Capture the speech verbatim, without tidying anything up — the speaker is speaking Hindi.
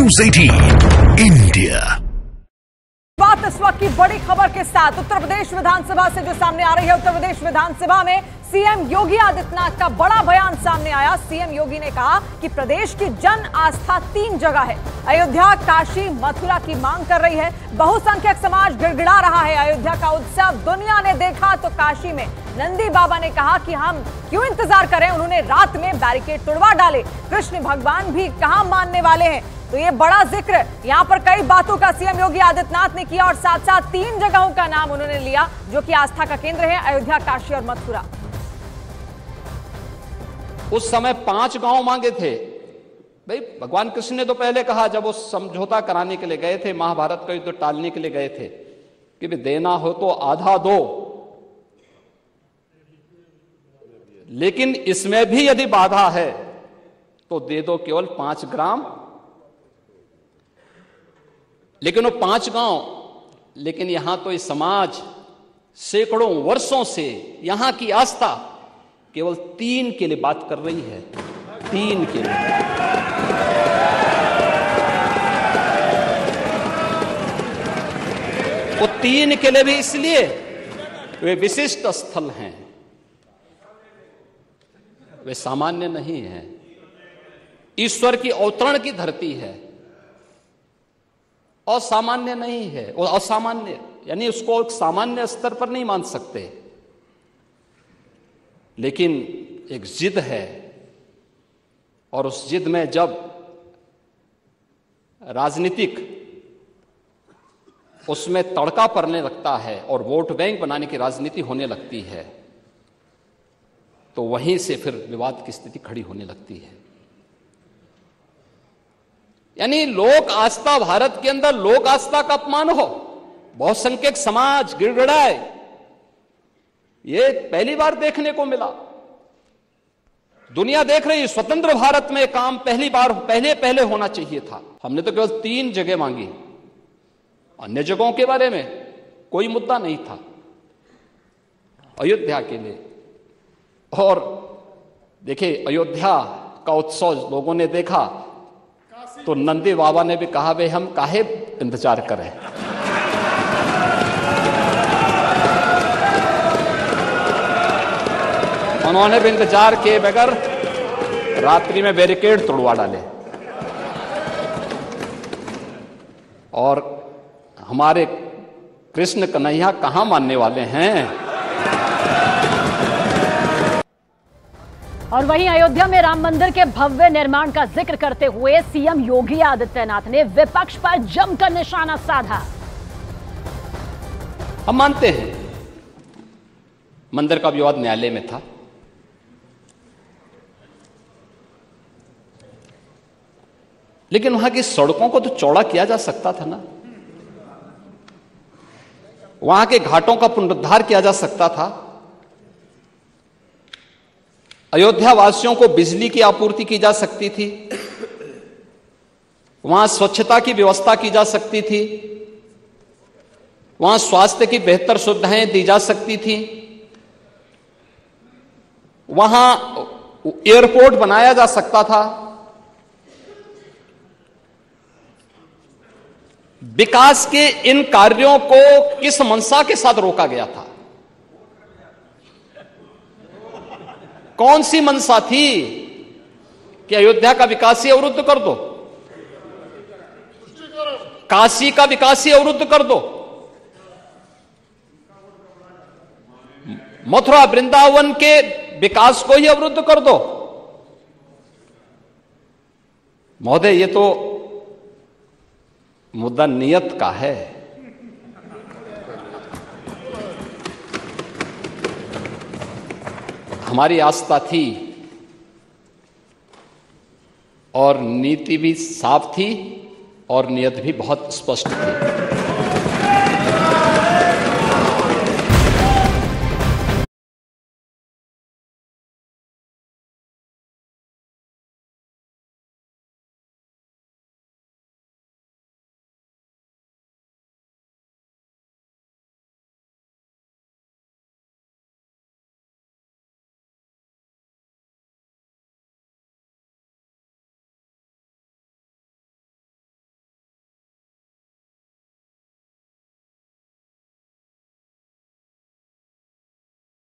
न्यूज़ अठारह इंडिया। बात इस वक्त की बड़ी खबर के साथ उत्तर प्रदेश विधानसभा से जो सामने आ रही है। उत्तर प्रदेश विधानसभा में सीएम योगी आदित्यनाथ का बड़ा बयान सामने आया। सीएम योगी ने कहा कि प्रदेश की जन आस्था तीन जगह है, अयोध्या, काशी, मथुरा की मांग कर रही है। बहुसंख्यक समाज गिड़गिड़ा रहा है। अयोध्या का उत्सव दुनिया ने देखा तो काशी में नंदी बाबा ने कहा कि हम क्यों इंतजार करें, उन्होंने रात में बैरिकेड तोड़वा डाले। कृष्ण भगवान भी कहां मानने वाले हैं। तो ये बड़ा जिक्र यहां पर कई बातों का सीएम योगी आदित्यनाथ ने किया और साथ साथ तीन जगहों का नाम उन्होंने लिया जो कि आस्था का केंद्र है, अयोध्या, काशी और मथुरा। उस समय पांच गांव मांगे थे। भाई भगवान कृष्ण ने तो पहले कहा, जब वो समझौता कराने के लिए गए थे, महाभारत का युद्ध टालने के लिए गए थे, कि भी देना हो तो आधा दो, लेकिन इसमें भी यदि बाधा है तो दे दो केवल पांच ग्राम। लेकिन वो पांच गांव, लेकिन यहां तो इस समाज सैकड़ों वर्षों से यहां की आस्था केवल तीन के लिए बात कर रही है। तीन के लिए। वो तीन के लिए भी इसलिए वे विशिष्ट स्थल हैं, वे सामान्य नहीं है। ईश्वर की अवतरण की धरती है, असामान्य नहीं है। और असामान्य यानी उसको एक सामान्य स्तर पर नहीं मान सकते, लेकिन एक जिद है। और उस जिद में जब राजनीतिक उसमें तड़का पड़ने लगता है और वोट बैंक बनाने की राजनीति होने लगती है, तो वहीं से फिर विवाद की स्थिति खड़ी होने लगती है। यानी लोक आस्था, भारत के अंदर लोक आस्था का अपमान हो, बहुसंख्यक समाज गिड़गिड़ाए, ये पहली बार देखने को मिला। दुनिया देख रही, स्वतंत्र भारत में काम पहली बार पहले पहले होना चाहिए था। हमने तो केवल तीन जगह मांगी, अन्य जगहों के बारे में कोई मुद्दा नहीं था। अयोध्या के लिए, और देखिए अयोध्या का उत्सव लोगों ने देखा तो नंदी बाबा ने भी कहा, भाई हम काहे इंतजार करें। उन्होंने भी इंतजार किए बगैर रात्रि में बैरिकेड तोड़वा डाले। और हमारे कृष्ण कन्हैया कहां मानने वाले हैं। और वहीं अयोध्या में राम मंदिर के भव्य निर्माण का जिक्र करते हुए सीएम योगी आदित्यनाथ ने विपक्ष पर जमकर निशाना साधा। हम मानते हैं मंदिर का विवाद न्यायालय में था, लेकिन वहां की सड़कों को तो चौड़ा किया जा सकता था ना, वहां के घाटों का पुनरुद्धार किया जा सकता था, अयोध्या वासियों को बिजली की आपूर्ति की जा सकती थी, वहां स्वच्छता की व्यवस्था की जा सकती थी, वहां स्वास्थ्य की बेहतर सुविधाएं दी जा सकती थी, वहां एयरपोर्ट बनाया जा सकता था। विकास के इन कार्यों को किस मंशा के साथ रोका गया था? कौन सी मंशा थी कि अयोध्या का विकास ही अवरुद्ध कर दो, काशी का विकास ही अवरुद्ध कर दो, मथुरा वृंदावन के विकास को ही अवरुद्ध कर दो? महोदय, ये तो मुद्दा नियत का है। हमारी आस्था थी और नीति भी साफ थी और नियत भी बहुत स्पष्ट थी।